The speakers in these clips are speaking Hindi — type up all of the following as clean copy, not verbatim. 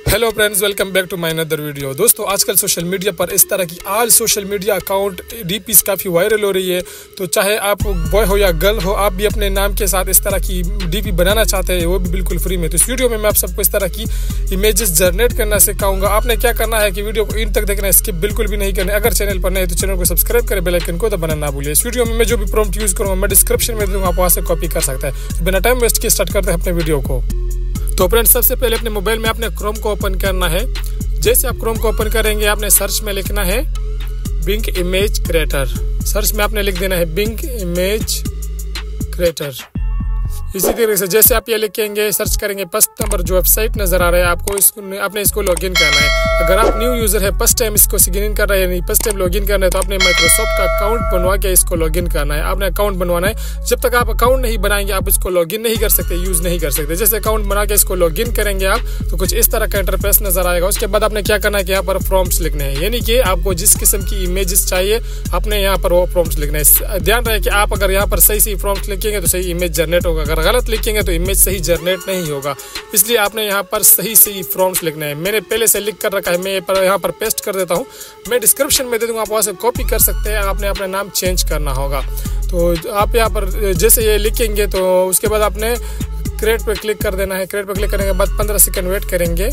Hello friends, welcome back to my another video. दोस्तों, आजकल सोशल मीडिया पर इस तरह की आज सोशल मीडिया अकाउंट डीपीस काफ़ी वायरल हो रही है। तो चाहे आप बॉय हो या गर्ल हो, आप भी अपने नाम के साथ इस तरह की डीपी बनाना चाहते हैं, वो भी बिल्कुल फ्री में। तो इस वीडियो में मैं आप सबको इस तरह की इमेजेस जनरेट करना सिखाऊंगा। आपने क्या करना है कि वीडियो को इन तक देखना है, स्किप बिल्कुल भी नहीं करना है। अगर चैनल पर नए तो चैनल को सब्सक्राइब करें, बेल आइकन को दबाना ना भूलिए। इस वीडियो में मैं जो भी प्रॉम्प्ट यूज़ करूँगा मैं डिस्क्रिप्शन में दे दूँगा, आप वहाँ से कॉपी कर सकते हैं। तो बिना टाइम वेस्ट किए स्टार्ट करते हैं अपने वीडियो को। तो फ्रेंड्स, सबसे पहले अपने मोबाइल में आपने क्रोम को ओपन करना है। जैसे आप क्रोम को ओपन करेंगे, आपने सर्च में लिखना है बिंग इमेज क्रिएटर। सर्च में आपने लिख देना है बिंग इमेज क्रिएटर। इसी तरीके से जैसे आप ये लिखेंगे, सर्च करेंगे, फर्स्ट नंबर जो वेबसाइट नजर आ रहा है आपको, आपने इसको लॉगिन करना है। अगर आप न्यू यूजर है, फर्स्ट टाइम इसको साइन इन कर रहे हैं, फर्स्ट टाइम लॉगिन करना है, तो आपने माइक्रोसॉफ्ट का अकाउंट बनवा के इसको लॉगिन करना है। आपने अकाउंट बनवाना है। जब तक आप अकाउंट नहीं बनाएंगे आप इसको लॉगिन नहीं कर सकते, यूज नहीं कर सकते। जैसे अकाउंट बना के इसको लॉगिन करेंगे आप, तो कुछ इस तरह का इंटरफेस नजर आएगा। उसके बाद आपने क्या करना है कि यहाँ पर प्रॉम्प्ट्स लिखने हैं, यानी कि आपको जिस किस्म की इमेजेस चाहिए आपने यहाँ पर वो प्रॉम्प्ट्स लिखना है। ध्यान रहे कि आप अगर यहाँ पर सही सही प्रॉम्प्ट्स लिखेंगे तो सही इमेज जनरेट होगा, अगर गलत लिखेंगे तो इमेज सही जनरेट नहीं होगा। इसलिए आपने यहाँ पर सही सही प्रॉम्प्ट्स लिखना है। मैंने पहले से लिख कर रखा है, मैं यहाँ पर पेस्ट कर देता हूँ। मैं डिस्क्रिप्शन में दे दूँगा, आप वहाँ से कॉपी कर सकते हैं। आपने अपना नाम चेंज करना होगा। तो आप यहाँ पर जैसे ये लिखेंगे तो उसके बाद आपने क्रिएट पे क्लिक कर देना है। क्रिएट पे क्लिक करने के बाद 15 सेकंड वेट करेंगे।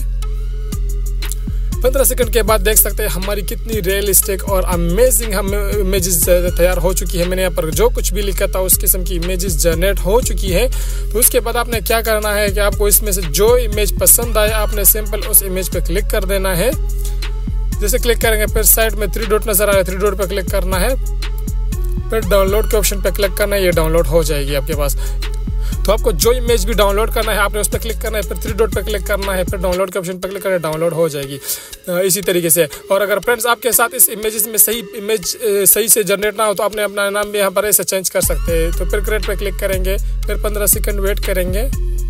15 सेकंड के बाद देख सकते हैं हमारी कितनी रियलिस्टिक और अमेजिंग हम इमेजेस तैयार हो चुकी है। मैंने यहाँ पर जो कुछ भी लिखा था उस किस्म की इमेजेस जनरेट हो चुकी है। तो उसके बाद आपने क्या करना है कि आपको इसमें से जो इमेज पसंद आए आपने सिंपल उस इमेज पे क्लिक कर देना है। जैसे क्लिक करेंगे फिर साइड में 3 डॉट नजर आ रहा है, 3 डॉट पे क्लिक करना है, फिर डाउनलोड के ऑप्शन पे क्लिक करना है। ये डाउनलोड हो जाएगी आपके पास। तो आपको जो इमेज भी डाउनलोड करना है आपने उस पर क्लिक करना है, फिर 3 डॉट पे क्लिक करना है, फिर डाउनलोड के ऑप्शन पर क्लिक करना है, डाउनलोड हो जाएगी इसी तरीके से। और अगर फ्रेंड्स आपके साथ इस इमेजेस में सही इमेज सही से जनरेट ना हो तो आपने अपना नाम भी यहाँ पर ऐसे चेंज कर सकते हैं। तो फिर क्रिएट पे क्लिक करेंगे, फिर 15 सेकंड वेट करेंगे।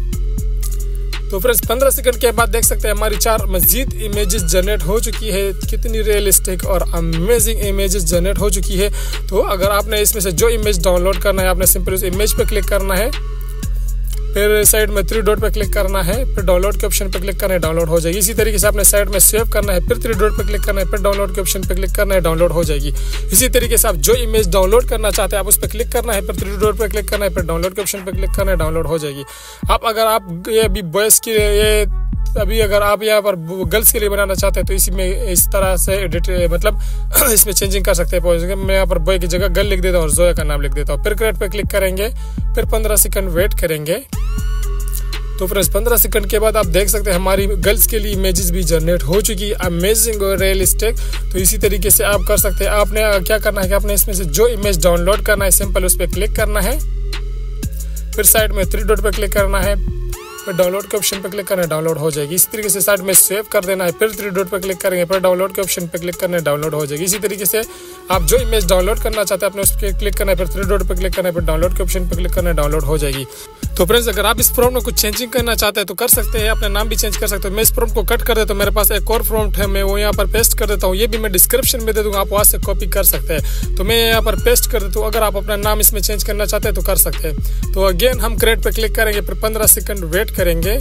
तो फ्रेंड्स 15 सेकंड के बाद देख सकते हैं हमारी 4 मजीद इमेजेस जनरेट हो चुकी है। कितनी रियलिस्टिक और अमेजिंग इमेजेस जनरेट हो चुकी है। तो अगर आपने इसमें से जो इमेज डाउनलोड करना है आपने सिंपल उस इमेज पे क्लिक करना है, फिर साइड में 3 डॉट पे क्लिक करना है, फिर डाउनलोड के ऑप्शन पे क्लिक करना है, डाउनलोड हो जाएगी। इसी तरीके से आपने साइड में सेव करना है, फिर 3 डॉट पे क्लिक करना है, फिर डाउनलोड के ऑप्शन पे क्लिक करना है, डाउनलोड हो जाएगी। इसी तरीके से आप जो इमेज डाउनलोड करना चाहते हैं आप उस पर क्लिक करना है, फिर 3 डॉट पे क्लिक करना है, फिर डाउनलोड के ऑप्शन पे क्लिक करना है, डाउनलोड हो जाएगी। अगर आप ये अभी बॉयज़ के लिए अभी अगर आप यहाँ पर गर्ल्स के लिए बनाना चाहते हैं तो इसी में इस तरह से एडिट मतलब इसमें चेंजिंग कर सकते हैं। मैं यहाँ पर बॉय की जगह गर्ल लिख देता हूँ और जोया का नाम लिख देता हूँ। फिर क्रिएट पे क्लिक करेंगे, फिर 15 सेकंड वेट करेंगे। तो फ्रेंड्स 15 सेकंड के बाद आप देख सकते हैं हमारी गर्ल्स के लिए इमेजेस भी जनरेट हो चुकी है, अमेजिंग और रियलिस्टिक। तो इसी तरीके से आप कर सकते हैं। आपने क्या करना है कि आपने इसमें से जो इमेज डाउनलोड करना है सिंपल उस पर क्लिक करना है, फिर साइड में 3 डॉट पे क्लिक करना है, फिर डाउनलोड के ऑप्शन पे क्लिक करना है, डाउनलोड हो जाएगी। इसी तरीके से साइड में सेव कर देना है, फिर 3 डॉट पे क्लिक करेंगे, फिर डाउनलोड के ऑप्शन पे क्लिक करना है, डाउनलोड हो जाएगी। इसी तरीके से आप जो इमेज डाउनलोड करना चाहते हैं आपने उस पर क्लिक करना है, फिर 3 डॉट पे क्लिक करना है, फिर डाउनलोड के ऑप्शन पे क्लिक करना है, डाउनलोड हो जाएगी। तो फ्रेंड्स अगर आप इस प्रॉम्प्ट में कुछ चेंजिंग करना चाहते हैं तो कर सकते हैं, अपना नाम भी चेंज कर सकते हो। मैं इस प्रॉम्प्ट को कट कर देता हूँ, मेरे पास एक और प्रॉम्प्ट है, मैं वो यहाँ पर पेस्ट कर देता हूँ। ये भी मैं डिस्क्रिप्शन में दे दूँगा, आप वहाँ से कॉपी कर सकते हैं। तो मैं यहाँ पर पेस्ट कर देता हूँ। अगर आप अपना नाम इसमें चेंज करना चाहते हैं तो कर सकते हैं। तो अगेन हम क्रिएट पे क्लिक करेंगे, फिर 15 सेकंड वेट करेंगे।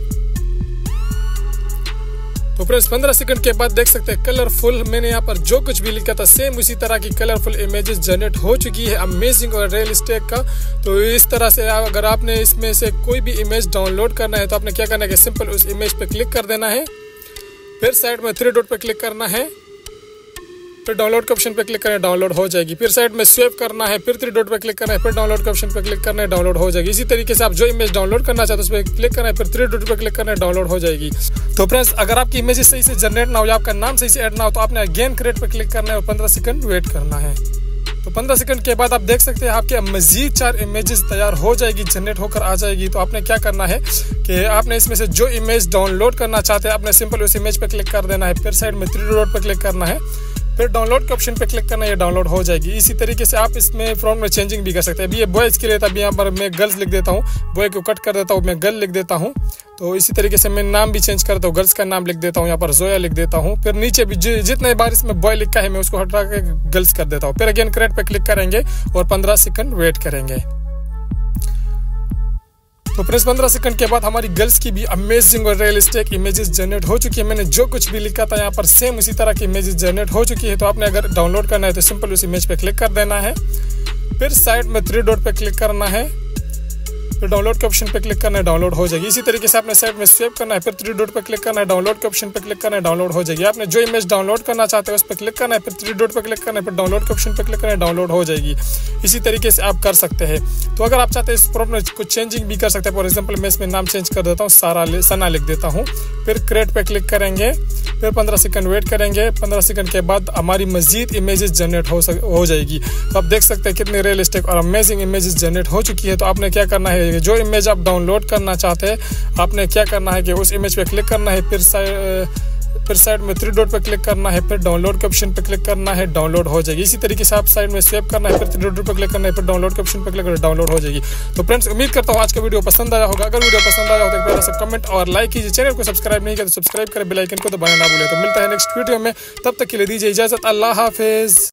तो फ्रेंड्स 15 सेकंड के बाद देख सकते हैं कलरफुल, मैंने यहाँ पर जो कुछ भी लिखा था सेम उसी तरह की कलरफुल इमेजेस जनरेट हो चुकी है, अमेजिंग और रियलिस्टिक का। तो इस तरह से अगर आपने इसमें से कोई भी इमेज डाउनलोड करना है तो आपने क्या करना है कि सिंपल उस इमेज पे क्लिक कर देना है, फिर साइड में 3 डॉट पे क्लिक करना है, फिर डाउनलोड के ऑप्शन पे क्लिक करना है, डाउनलोड हो जाएगी। फिर साइड में सेव करना है, फिर 3 डॉट पे क्लिक करना है, फिर डाउनलोड के ऑप्शन पे क्लिक करना है, डाउनलोड हो जाएगी। इसी तरीके से आप जो इमेज डाउनलोड करना चाहते हैं उस पर क्लिक करना है, फिर 3 डॉट पे क्लिक करना है, डाउनलोड हो जाएगी। तो फ्रेंड्स अगर आपकी इमेजेस सही से जनरेट ना हो या आपका नाम सही से ऐड ना हो तो आपने अगेन क्रिएट पे क्लिक करना है और 15 सेकंड वेट करना है। तो 15 सेकंड के बाद आप देख सकते हैं आपके मजीद 4 इमेजेस तैयार हो जाएगी, जनरेट होकर आ जाएगी। तो आपने क्या करना है कि आपने इसमें से जो इमेज डाउनलोड करना चाहते हैं आपने सिंपल उस इमेज पे क्लिक कर देना है, फिर साइड में 3 डॉट पे क्लिक करना है, फिर डाउनलोड के ऑप्शन पे क्लिक करना है, ये डाउनलोड हो जाएगी। इसी तरीके से आप इसमें फ्रंट में चेंजिंग भी कर सकते हैं। अभी ये बॉयज़ के लिए था, अभी यहाँ पर मैं गर्ल्स लिख देता हूँ, बॉय को कट कर देता हूँ, मैं गर्ल लिख देता हूँ। तो इसी तरीके से मैं नाम भी चेंज करता हूँ, गर्ल्स का नाम लिख देता हूँ, यहाँ पर जोया लिख देता हूँ। फिर नीचे भी जितने बार इसमें बॉय लिखा है मैं उसको हटा के गर्ल्स कर देता हूँ। फिर अगेन क्रिएट पे क्लिक करेंगे और 15 सेकंड वेट करेंगे। तो फ्रेंड्स 15 सेकंड के बाद हमारी गर्ल्स की भी अमेजिंग और रियलिस्टिक इमेजेस जनरेट हो चुकी है। मैंने जो कुछ भी लिखा था यहाँ पर सेम उसी तरह की इमेजेस जनरेट हो चुकी है। तो आपने अगर डाउनलोड करना है तो सिंपल उस इमेज पे क्लिक कर देना है, फिर साइड में 3 डॉट पे क्लिक करना है, फिर डाउनलोड के ऑप्शन पे क्लिक करना है, डाउनलोड हो जाएगी। इसी तरीके से आपने साइड में सेव करना है, फिर 3 डॉट पे क्लिक करना है, डाउनलोड के ऑप्शन पे क्लिक करना है, डाउनलोड हो जाएगी। आपने जो इमेज डाउनलोड करना चाहते हैं उस पर क्लिक करना है, फिर 3 डॉट पे क्लिक करना है, फिर डाउनलोड के ऑप्शन पे क्लिक करना है, डाउनलोड हो जाएगी। इसी तरीके से आप कर सकते हैं। तो अगर आप चाहते हैं इस प्रॉब्लम में कुछ चेंजिंग भी कर सकते हैं। फॉर एग्जाम्पल मैं इसमें नाम चेंज कर देता हूँ, सना लिख देता हूँ, फिर क्रिएट पे क्लिक करेंगे, फिर 15 सेकंड वेट करेंगे। 15 सेकंड के बाद हमारी मजीद इमेजेस जनरेट हो जाएगी। तो आप देख सकते हैं कितनी रियलिस्टिक और अमेजिंग इमेजेस जनरेट हो चुकी है। तो आपने क्या करना है, जो इमेज आप डाउनलोड करना चाहते हैं आपने क्या करना है कि उस इमेज पे क्लिक करना है, फिर साइड में 3 डॉट पे क्लिक करना है, फिर डाउनलोड के ऑप्शन पे क्लिक करना है, डाउनलोड हो जाएगी। इसी तरीके से आप साइड में सेव करना है, फिर 3 डॉट पे क्लिक करना है, फिर डाउनलोड के ऑप्शन पे क्लिक करना है, डाउनलोड हो जाएगी। तो फ्रेंड्स उम्मीद करता हूँ आज का वीडियो पसंद आया होगा। अगर वीडियो पसंद आया हो तो प्यारा सा कमेंट और लाइक कीजिए। चैनल को सब्सक्राइब नहीं किया तो सब्सक्राइब करें, बेल आइकन को दबाना ना भूलें। तो मिलता है नेक्स्ट वीडियो में, तब तक के लिए दीजिए इजाजत। अल्लाह हाफिज।